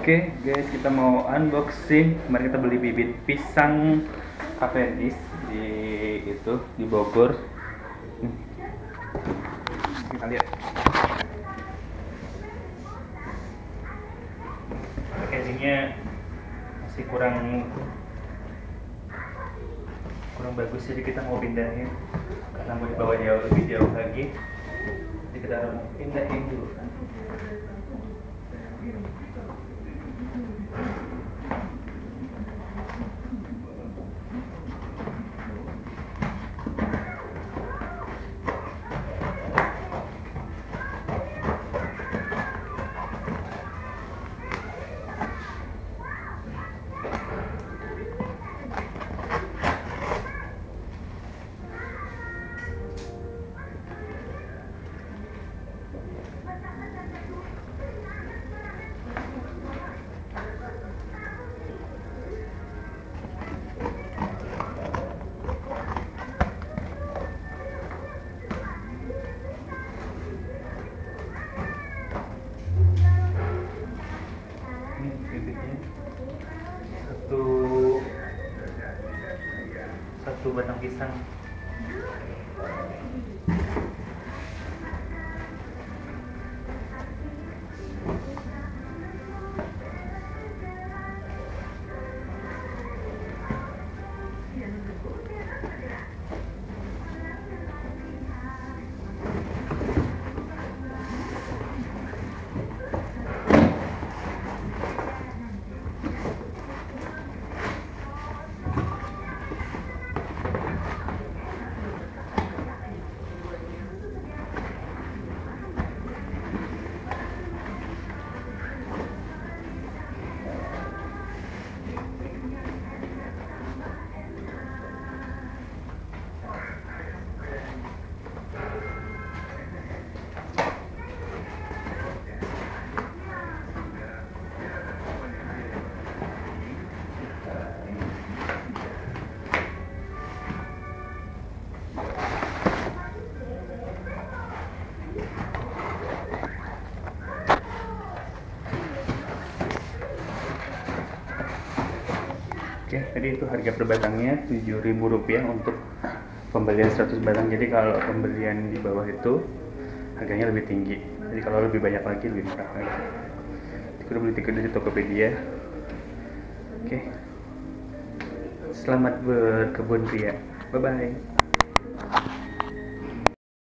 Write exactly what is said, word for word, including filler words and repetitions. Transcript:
Oke guys, kita mau unboxing. Kemarin kita beli bibit pisang Cavendish di itu di Bogor. Hmm. Kita lihat. Packagingnya masih kurang kurang bagus, jadi kita mau pindahin karena mau dibawa jauh lebih jauh lagi. Jadi kita harus pindahin dulu. Bibitnya satu satu batang pisang. Oke, tadi itu harga per batangnya tujuh ribu rupiah untuk pembelian seratus batang. Jadi kalau pembelian di bawah itu harganya lebih tinggi. Jadi kalau lebih banyak lagi lebih murah lagi. Kita beli tiket dari Tokopedia. Oke. Selamat berkebun pria. Bye bye.